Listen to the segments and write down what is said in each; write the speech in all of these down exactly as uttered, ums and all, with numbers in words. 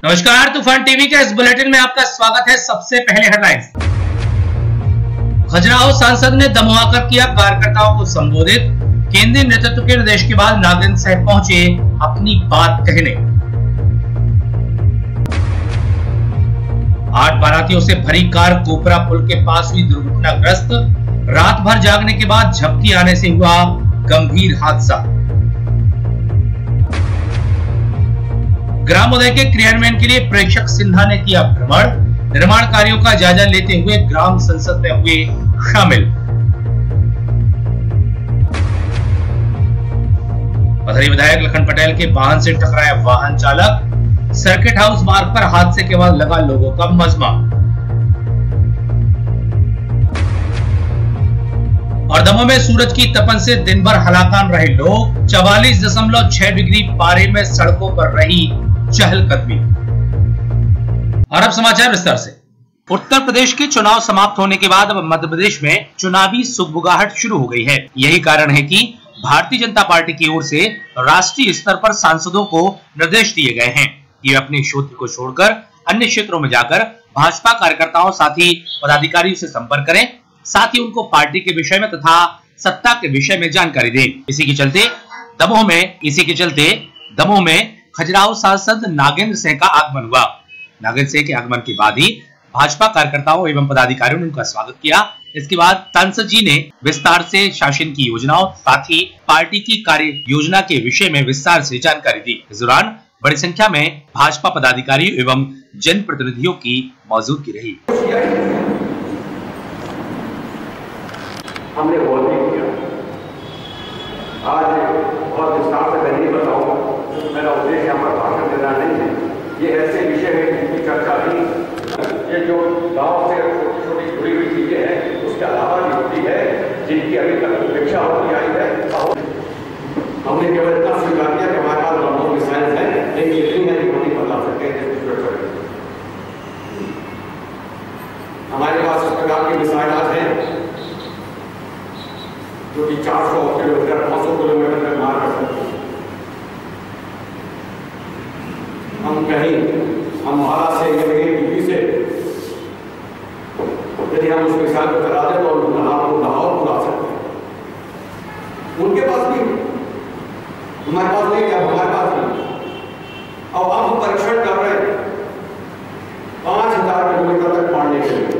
नमस्कार, तूफान टीवी के इस बुलेटिन में आपका स्वागत है। सबसे पहले हेडलाइंस। खजुराहो सांसद ने दमोह आकर किया कार्यकर्ताओं को संबोधित। केंद्रीय नेतृत्व के निर्देश के बाद नागेंद्र सिंह पहुंचे अपनी बात कहने। आठ बारातियों से भरी कार कोपरा पुल के पास हुई दुर्घटनाग्रस्त। रात भर जागने के बाद झपकी आने से हुआ गंभीर हादसा। ग्रामोदय के क्रियान्वयन के लिए प्रेक्षक सिन्हा ने किया भ्रमण। निर्माण कार्यों का जायजा लेते हुए ग्राम संसद में हुए शामिल। पथरी विधायक लखन पटेल के वाहन से टकराया वाहन चालक। सर्किट हाउस मार्ग पर हादसे के बाद लगा लोगों का मजमा। और दमोह में सूरज की तपन से दिन भर हलाकान रहे लोग। चवालीस दशमलव छह डिग्री पारे में सड़कों पर रही चहलकदमी। और अब समाचार विस्तार से। उत्तर प्रदेश के चुनाव समाप्त होने के बाद अब मध्य प्रदेश में चुनावी सुगबुगाहट शुरू हो गई है। यही कारण है कि भारतीय जनता पार्टी की ओर से राष्ट्रीय स्तर पर सांसदों को निर्देश दिए गए हैं कि वे अपने क्षेत्र को छोड़कर अन्य क्षेत्रों में जाकर भाजपा कार्यकर्ताओं साथी पदाधिकारियों से संपर्क करें, साथ ही उनको पार्टी के विषय में तथा सत्ता के विषय में जानकारी दें। इसी के चलते दमोह में इसी के चलते दमोह में खजुराहो सांसद नागेंद्र सिंह का आगमन हुआ। नागेंद्र सिंह के आगमन के बाद ही भाजपा कार्यकर्ताओं एवं पदाधिकारियों ने उनका स्वागत किया। इसके बाद सांसद जी ने विस्तार से शासन की योजनाओं साथ ही पार्टी की कार्य योजना के विषय में विस्तार से जानकारी दी। इस दौरान बड़ी संख्या में भाजपा पदाधिकारी एवं जनप्रतिनिधियों की मौजूदगी रही। हमने वो भी किया। आज बहुत विस्तार से नहीं बताऊंगा, मेरा उद्देश्य यहाँ पर भाषण देना नहीं है। ये ऐसे विषय है जिनकी चर्चा नहीं, ये जो गांव से छोटी छोटी जुड़ी हुई चीजें हैं उसके अलावा भी होती है जिनकी अभी तक उपेक्षा होती आई है। हमने केवल इतना स्वीकार किया कि हमारे पास ब्रह्मोस मिसाइल है, लेकिन इतनी है कि हम नहीं बता सकते। हमारे पास इस प्रकार की मिसाइल आज है जो कि चार सौ किलोमीटर पाँच सौ किलोमीटर तक मार कर सकते हैं। हम कहीं हम महाराष्ट्र से या यूपी से यदि हम उस मिसाइल को करा दें तो हम लाहौर उड़ा सकते हैं। उनके पास भी हमारे पास नहीं, क्या हमारे पास नहीं। और अब हम परीक्षण कर रहे हैं पांच हजार किलोमीटर तक मारने के लिए।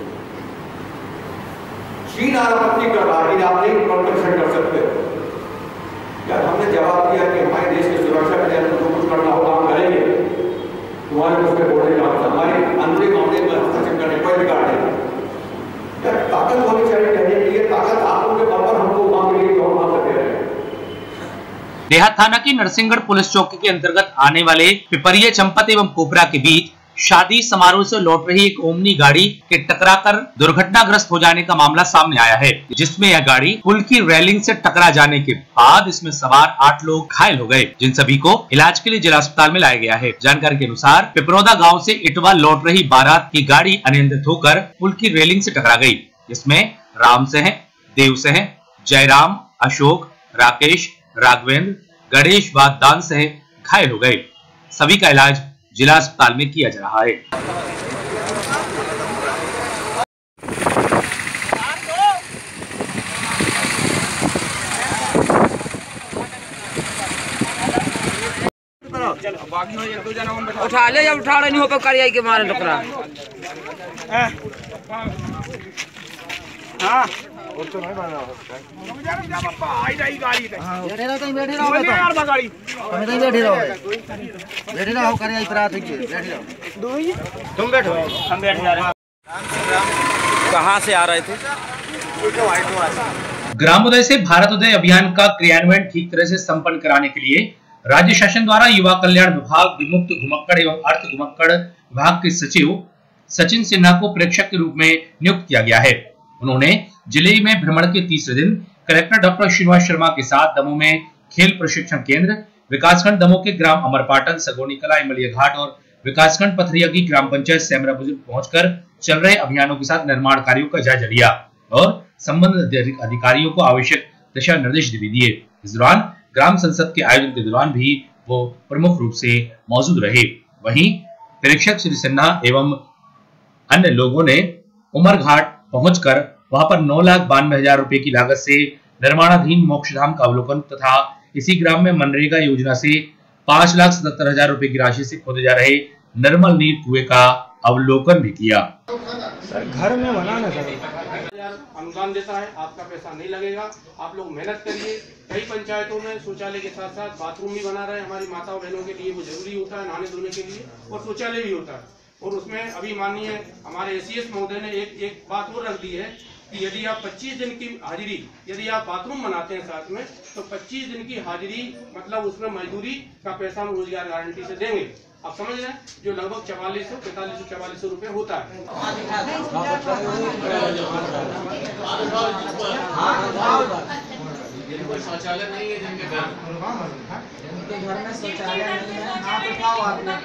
चीन आपत्ति कर रहा है, आप नहीं परीक्षण कर सकते। यार हमने जवाब दिया कि हमारे देश की सुरक्षा के लिए तो कुछ करना होगा, हम करेंगे। तुम्हारे मुझ पर बोलने का हमारे आंतरिक मामले में हस्तक्षेप करने कोई अधिकार नहीं। यार ताकत होनी चाहिए कहने के लिए, ताकत आप लोगों के बल पर हमको वहां मिलेगी तो हम वहां कर दे रहे हैं। देहात थाना की नरसिंहगढ़ पुलिस चौकी के अंतर्गत आने वाले पिपरिया चंपत एवं कोपरा के बीच शादी समारोह से लौट रही एक ओमनी गाड़ी के टकराकर दुर्घटनाग्रस्त हो जाने का मामला सामने आया है, जिसमें यह गाड़ी पुल की रेलिंग से टकरा जाने के बाद इसमें सवार आठ लोग घायल हो गए, जिन सभी को इलाज के लिए जिला अस्पताल में लाया गया है। जानकारी के अनुसार पिपरौदा गांव से इटवा लौट रही बारात की गाड़ी अनियंत्रित होकर पुल की रेलिंग से टकरा गई, जिसमें राम सिंह, देव सिंह, जयराम, अशोक, राकेश, राघवेंद्र, गणेश व दान सिंह घायल हो गए। सभी का इलाज जिला अस्पताल में किया जा रहा है। उठा ले, जब उठा रहे नहीं हो पे करिए के मारे टकरा। हाँ और तो नहीं बना सकता। आई रही गाड़ी पे बैठे रहो, कहीं बैठे रहो यार, गाड़ी कहीं नहीं बैठे रहो, बैठे रहो कर आई प्रात की बैठे रहो। दो ही तुम बैठो, हम बैठ जा रहे हैं। कहां से आ रहे थे? ग्रामोदय से भारतोदय अभियान का क्रियान्वयन ठीक तरह से संपन्न कराने के लिए राज्य शासन द्वारा युवा कल्याण विभाग, विमुक्त घुमक्कड़ एवं अर्थ घुमक्कड़ विभाग के सचिव सचिन सिन्हा को प्रेक्षक के रूप में नियुक्त किया गया है। उन्होंने जिले में भ्रमण के तीसरे दिन कलेक्टर डॉक्टर श्रीनिवास शर्मा के साथ दमोह में खेल प्रशिक्षण केंद्र, विकासखंड दमोह के ग्राम अमरपाटन, सगोनी कला, इमलिया घाट और विकासखंड पथरिया की ग्राम पंचायत सेमरा बुजुर्ग पहुंचकर चल रहे अभियानों के साथ निर्माण कार्यों का जायजा लिया और संबंधित अधिकारियों को आवश्यक दिशा निर्देश भी दिए। इस दौरान ग्राम संसद के आयोजन के दौरान भी वो प्रमुख रूप से मौजूद रहे। वहीं निरीक्षक श्री सिन्हा एवं अन्य लोगों ने उमरघाट पहुंचकर वहां पर नौ लाख बानवे हजार रुपए की लागत से निर्माणाधीन मोक्षधाम का अवलोकन तथा इसी ग्राम में मनरेगा योजना से पांच लाख सतहत्तर हजार रुपए की राशि से खोदे जा रहे निर्मल नीर कुएं का अवलोकन भी किया। सर घर में बनाना सर अनुदान देता है, आपका पैसा नहीं लगेगा, आप लोग मेहनत करिए। कई पंचायतों में शौचालय के साथ साथ बाथरूम भी बना रहे हैं हमारी माताओं बहनों के लिए, वो जरूरी होता है नहाने धोने के लिए, और शौचालय भी होता है। और उसमें अभी माननीय हमारे एसीएस महोदय ने एक एक बात और रख दी है कि यदि आप पच्चीस दिन की हाजिरी, यदि आप बाथरूम बनाते हैं साथ में, तो पच्चीस दिन की हाजिरी मतलब उसमें मजदूरी का पैसा हम रोजगार गारंटी से देंगे। आप समझ रहे हैं, जो लगभग चवालीस सौ पैंतालीस सौ चवालीस सौ रुपये होता है। शौचालय नहीं है जिनके घर उनके घर में शौचालय नहीं है, आप उठाओ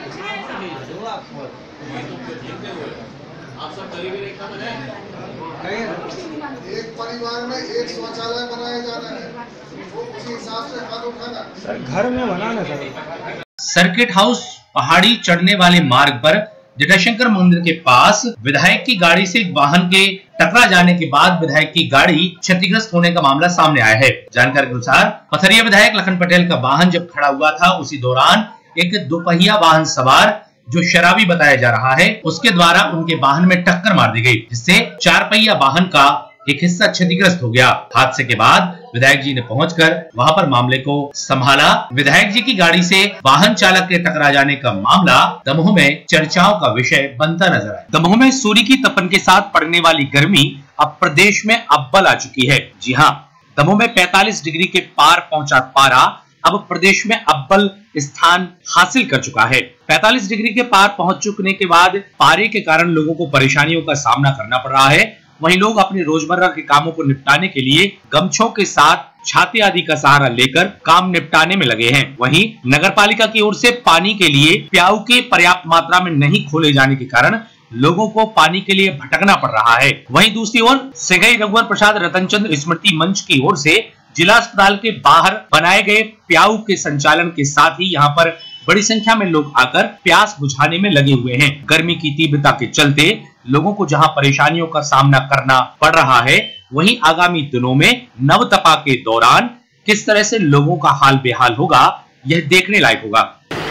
आप सब गरीबी रेखा में हैं। एक परिवार में एक शौचालय बनाया जाना है, वो उसी हिसाब से हाथ उठाना। सर घर में बनाना सर। सर्किट हाउस पहाड़ी चढ़ने वाले मार्ग पर जटाशंकर मंदिर के पास विधायक की गाड़ी से एक वाहन के टकरा जाने के बाद विधायक की गाड़ी क्षतिग्रस्त होने का मामला सामने आया है। जानकारी के अनुसार पथरिया विधायक लखन पटेल का वाहन जब खड़ा हुआ था, उसी दौरान एक दोपहिया वाहन सवार जो शराबी बताया जा रहा है, उसके द्वारा उनके वाहन में टक्कर मार दी गई, जिससे चार पहिया वाहन का एक हिस्सा क्षतिग्रस्त हो गया। हादसे के बाद विधायक जी ने पहुंचकर वहां पर मामले को संभाला। विधायक जी की गाड़ी से वाहन चालक के टकरा जाने का मामला दमोह में चर्चाओं का विषय बनता नजर आया। दमोह में सूर्य की तपन के साथ पड़ने वाली गर्मी अब प्रदेश में अव्वल आ चुकी है। जी हाँ, दमोह में पैंतालीस डिग्री के पार पहुंचा पारा अब प्रदेश में अव्वल स्थान हासिल कर चुका है। पैंतालीस डिग्री के पार पहुंच चुकने के बाद पारे के कारण लोगों को परेशानियों का सामना करना पड़ रहा है। वहीं लोग अपने रोजमर्रा के कामों को निपटाने के लिए गमछों के साथ छाते आदि का सहारा लेकर काम निपटाने में लगे हैं। वहीं नगरपालिका की ओर से पानी के लिए प्याऊ के पर्याप्त मात्रा में नहीं खोले जाने के कारण लोगों को पानी के लिए भटकना पड़ रहा है। वहीं दूसरी ओर सिंघई रघुवर प्रसाद रतनचंद्र स्मृति मंच की ओर से जिला अस्पताल के बाहर बनाए गए प्याऊ के संचालन के साथ ही यहाँ पर बड़ी संख्या में लोग आकर प्यास बुझाने में लगे हुए हैं। गर्मी की तीव्रता के चलते लोगों को जहां परेशानियों का सामना करना पड़ रहा है, वहीं आगामी दिनों में नवतपा के दौरान किस तरह से लोगों का हाल बेहाल होगा, यह देखने लायक होगा।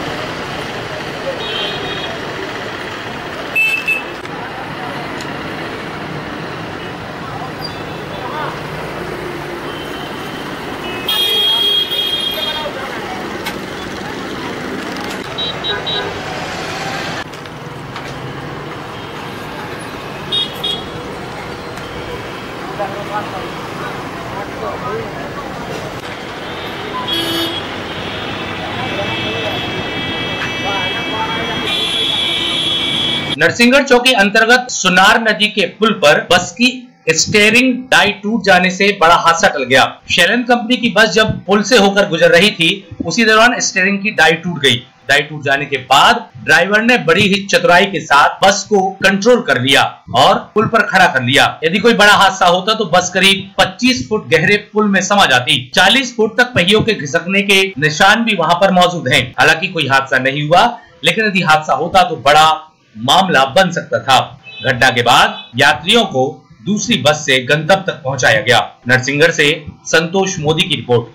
नरसिंहगढ़ चौकी अंतर्गत सुनार नदी के पुल पर बस की स्टीयरिंग डाई टूट जाने से बड़ा हादसा टल गया। शैलेन कंपनी की बस जब पुल से होकर गुजर रही थी, उसी दौरान स्टीयरिंग की डाई टूट गई। डाई टूट जाने के बाद ड्राइवर ने बड़ी ही चतुराई के साथ बस को कंट्रोल कर लिया और पुल पर खड़ा कर लिया। यदि कोई बड़ा हादसा होता तो बस करीब पच्चीस फुट गहरे पुल में समा जाती। चालीस फुट तक पहियों के घिसकने के निशान भी वहां पर मौजूद हैं। हालांकि कोई हादसा नहीं हुआ, लेकिन यदि हादसा होता तो बड़ा मामला बन सकता था। घटना के बाद यात्रियों को दूसरी बस से गंतव्य तक पहुंचाया गया। नरसिंहगढ़ से संतोष मोदी की रिपोर्ट।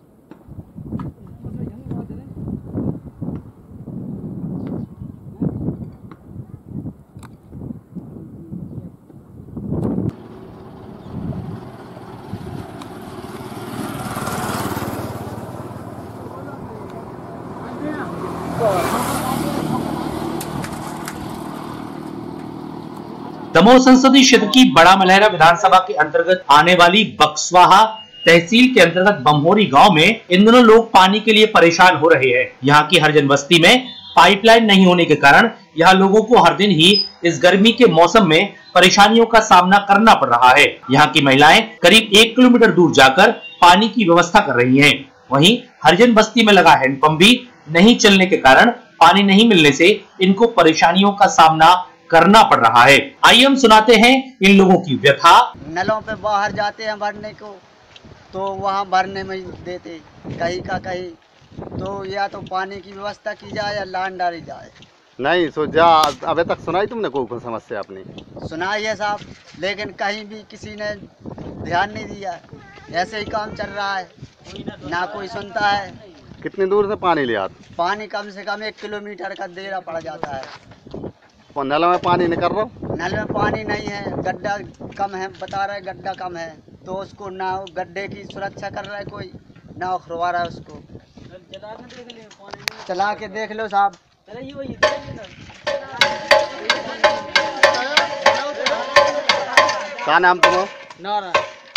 दमोह संसदीय क्षेत्र की बड़ा मलहरा विधानसभा के अंतर्गत आने वाली बक्सवाहा तहसील के अंतर्गत बमहोरी गांव में इन दिनों लोग पानी के लिए परेशान हो रहे हैं। यहाँ की हरिजन बस्ती में पाइपलाइन नहीं होने के कारण यहाँ लोगों को हर दिन ही इस गर्मी के मौसम में परेशानियों का सामना करना पड़ रहा है। यहाँ की महिलाएं करीब एक किलोमीटर दूर जाकर पानी की व्यवस्था कर रही है। वहीं हरिजन बस्ती में लगा हैंडपंप भी नहीं चलने के कारण पानी नहीं मिलने से इनको परेशानियों का सामना करना पड़ रहा है। आइए हम सुनाते हैं इन लोगों की व्यथा। नलों पे बाहर जाते हैं भरने को, तो वहाँ भरने में देते कहीं का कहीं, तो या तो पानी की व्यवस्था की जाए या लान डाली जाए। नहीं सो जा अबे तक सुनाई तुमने कोई कोई समस्या अपनी? सुनाई है साहब, लेकिन कहीं भी किसी ने ध्यान नहीं दिया। ऐसे ही काम चल रहा है, ना कोई सुनता है। कितनी दूर से पानी ले आते? पानी कम से कम एक किलोमीटर का देरा पड़ जाता है। नल में पानी नहीं कर रहा? नल में पानी नहीं है, गड्ढा कम है, बता रहे गड्ढा कम है, तो उसको ना गड्ढे की सुरक्षा कर रहा है कोई, ना उखरवा रहा है उसको। चला के देख लो साहब। क्या नाम तुम्हारा? नारायण।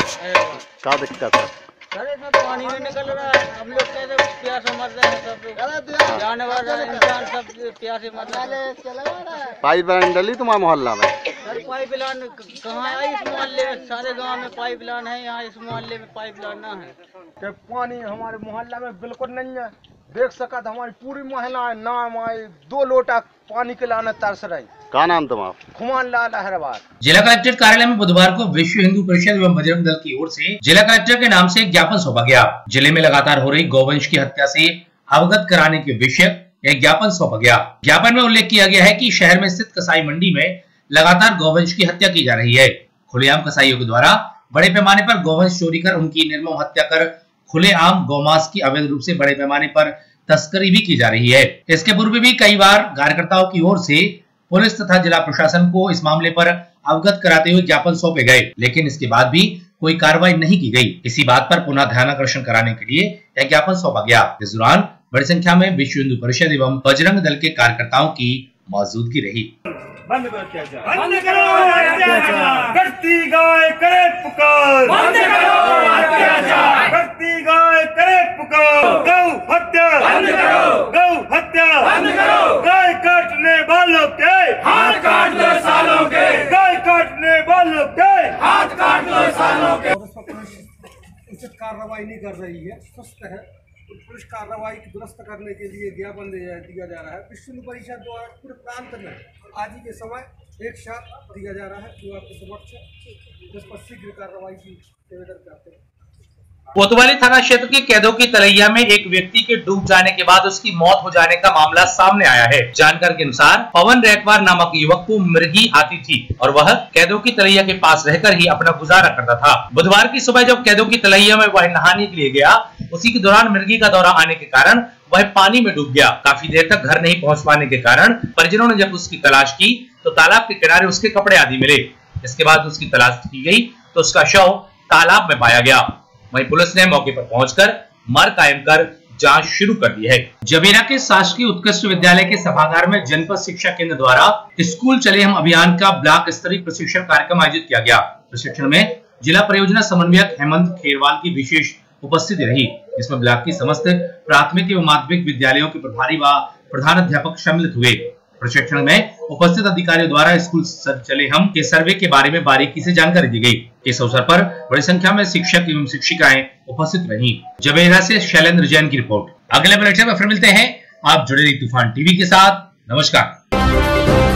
क्या दिक्कत है? सर इसमें पानी नहीं निकल रहा है, हम लोग कैसे प्यासे मर रहे हैं, सब लोग जानवर इंसान सब प्यासे मर रहे हैं। पाइप लाइन डली तुम्हारे मोहल्ला में? सर पाइप लाइन कहाँ है इस मोहल्ले में? सारे गांव में पाइप लाइन है, यहाँ इस मोहल्ले में पाइप लाइन ना है। कि पानी हमारे मोहल्ला में बिल्कुल नहीं है। देख सका तो हमारी पूरी महिलाएं ना हमारे दो लोटा पानी के लाने तरस रही। क्या नाम तुम्हारा? खुमान लाल अहरवार। जिला कलेक्ट्रेट कार्यालय में बुधवार को विश्व हिंदू परिषद एवं बजरंग दल की ओर से जिला कलेक्टर के नाम से एक ज्ञापन सौंपा गया। जिले में लगातार हो रही गौवंश की हत्या से अवगत कराने के विषय एक ज्ञापन सौंपा गया। ज्ञापन में उल्लेख किया गया है कि शहर में स्थित कसाई मंडी में लगातार गौवंश की हत्या की जा रही है। खुलेआम कसाईयों के द्वारा बड़े पैमाने पर गौवंश चोरी कर उनकी निर्मम हत्या कर खुलेआम गौमांस की अवैध रूप से बड़े पैमाने पर तस्करी भी की जा रही है। इसके पूर्व भी कई बार कार्यकर्ताओं की ओर से पुलिस तथा जिला प्रशासन को इस मामले पर अवगत कराते हुए ज्ञापन सौंपे गए, लेकिन इसके बाद भी कोई कार्रवाई नहीं की गई। इसी बात पर पुनः ध्यानाकर्षण कराने के लिए यह ज्ञापन सौंपा गया। इस दौरान बड़ी संख्या में विश्व हिंदू परिषद एवं बजरंग दल के कार्यकर्ताओं की मौजूदगी रही। बंद करो अत्याचार, बंद करो अत्याचार, करती गाय करे पुकार, बंद करो अत्याचार, करती गाय करे पुकार, गौ हत्या बंद करो, गौ हत्या बंद करो, गाय काटने वालों के हाथ काट दो सालों के, गाय काटने वालों के हाथ काट दो सालों के। उचित कार्रवाई नहीं कर रही है, सुस्त है। तो पुलिस कार्रवाई की दुरुस्त करने के लिए ज्ञापन दिया जा रहा है। विश्व हिंदू परिषद द्वारा पूरे प्रांत में आज ही के समय एक साथ दिया जा रहा है जो आपके समक्ष इस पर शीघ्र कार्रवाई की निवेदन करते हैं। कोतवाली थाना क्षेत्र के कैदों की तलैया में एक व्यक्ति के डूब जाने के बाद उसकी मौत हो जाने का मामला सामने आया है। जानकारी के अनुसार पवन रैकवार नामक युवक को मृगी आती थी और वह कैदों की तलैया के पास रहकर ही अपना गुजारा करता था। बुधवार की सुबह जब कैदों की तलैया में वह नहाने के लिए गया, उसी के दौरान मृगी का दौरा आने के कारण वह पानी में डूब गया। काफी देर तक घर नहीं पहुँच पाने के कारण परिजनों ने जब उसकी तलाश की तो तालाब के किनारे उसके कपड़े आदि मिले। इसके बाद उसकी तलाश की गई तो उसका शव तालाब में पाया गया। वहीं पुलिस ने मौके पर पहुंचकर मर कायम कर जांच शुरू कर दी है। जबीरा के शासकीय उत्कृष्ट विद्यालय के सभागार में जनपद शिक्षा केंद्र द्वारा स्कूल चले हम अभियान का ब्लॉक स्तरीय प्रशिक्षण कार्यक्रम आयोजित किया गया। प्रशिक्षण में जिला परियोजना समन्वयक हेमंत खेरवाल की विशेष उपस्थिति रही, जिसमें ब्लॉक की समस्त प्राथमिक एवं माध्यमिक विद्यालयों के प्रभारी व प्रधान अध्यापक सम्मिलित हुए। प्रशिक्षण में उपस्थित अधिकारियों द्वारा स्कूल चले हम के सर्वे के बारे में बारीकी से जानकारी दी गई। इस अवसर पर बड़ी संख्या में शिक्षक एवं शिक्षिकाएं उपस्थित रहीं। जबेरा से शैलेंद्र जैन की रिपोर्ट। अगले बुलेटिन में फिर मिलते हैं। आप जुड़े रहिए तूफान टीवी के साथ। नमस्कार।